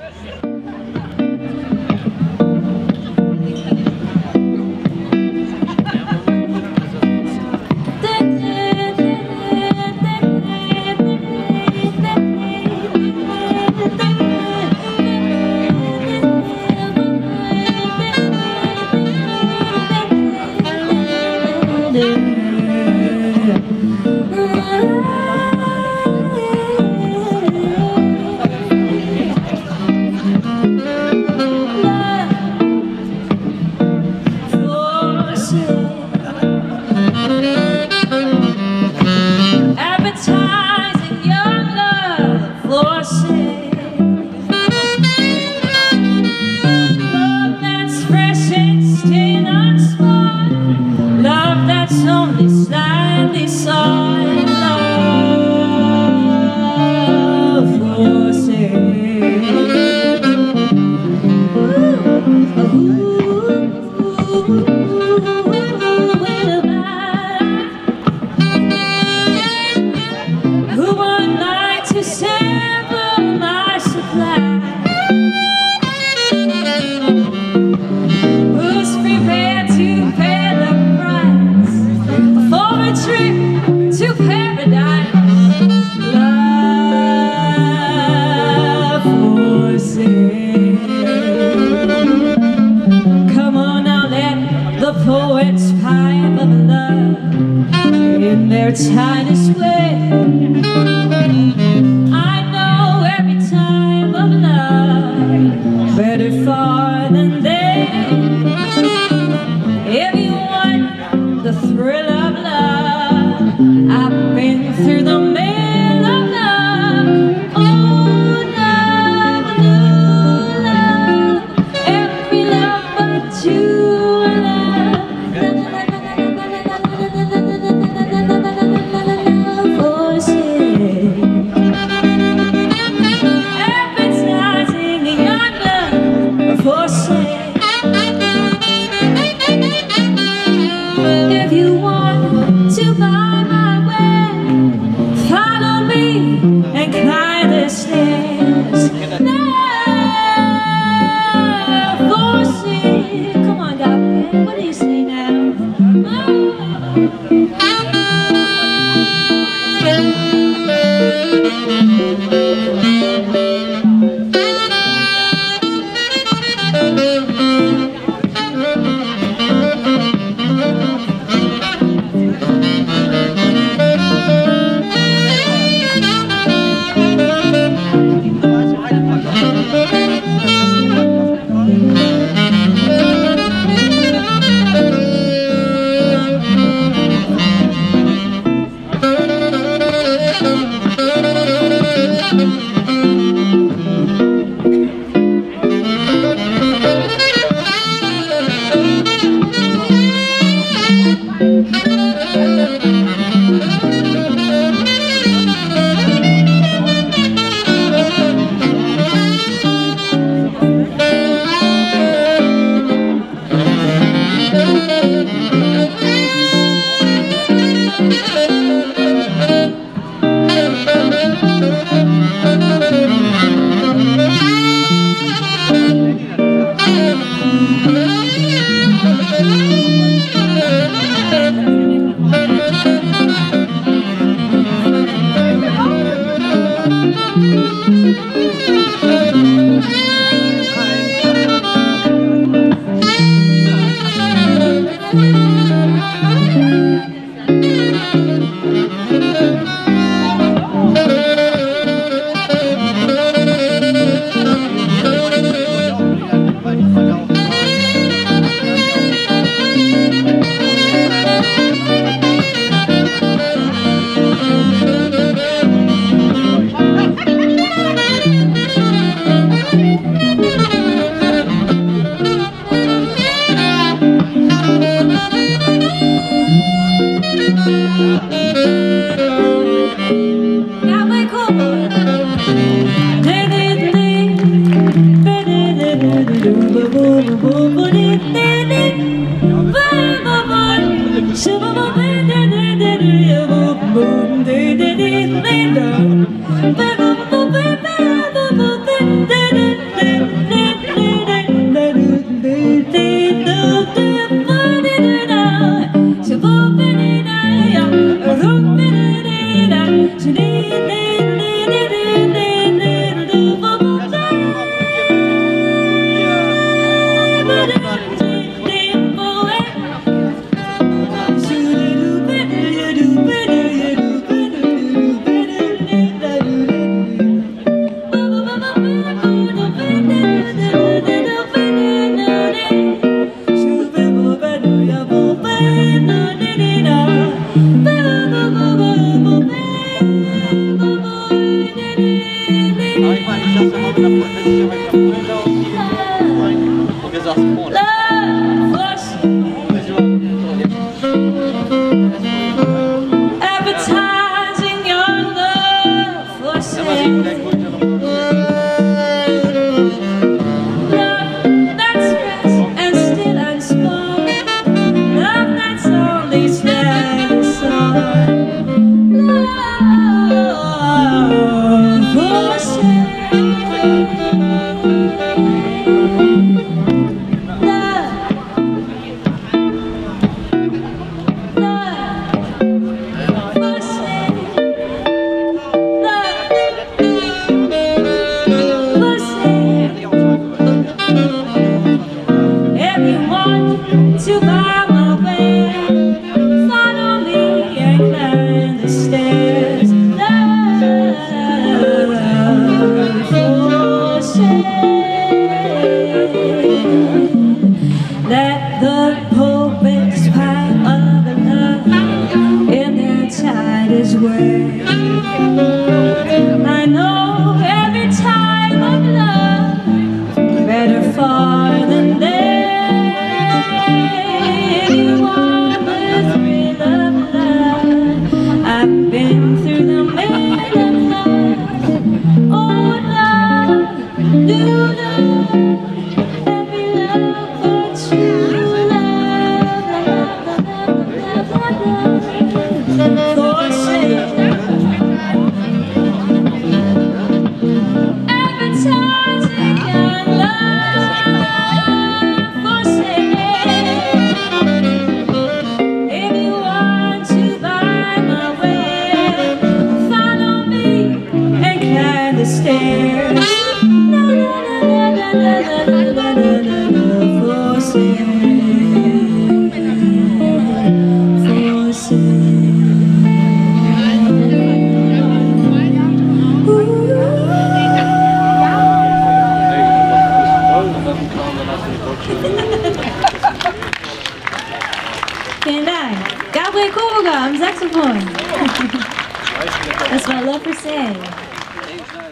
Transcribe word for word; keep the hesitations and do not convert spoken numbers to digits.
Tiniest way, I know every time of love better far than they. If you want the thrill of love, I've been through the mill of love. Oh, love, new love, every love but you. If you want to buy my way, follow me and climb the stairs. Now, foresee. Come on, God, what do you say now? Boom, Advertising your love for sale. Love that's rest and still unspoken. Love that's only standing sore. Love for sale. To buy my way, follow me and climb the stairs. Love for sale. Let the poets pile of love in their tightest word. I know every type of love better far than they. I've been through the mill of love. Oh, love, new love, every love for true love, love, love, love, love, for sale. Advertising your love for sale. If you want to buy my way, follow me and climb the stairs. La la la la la la la la la la, for sale, for Vielen Dank. Gabriel Koboga am Saxophon. Das war Love for Sale.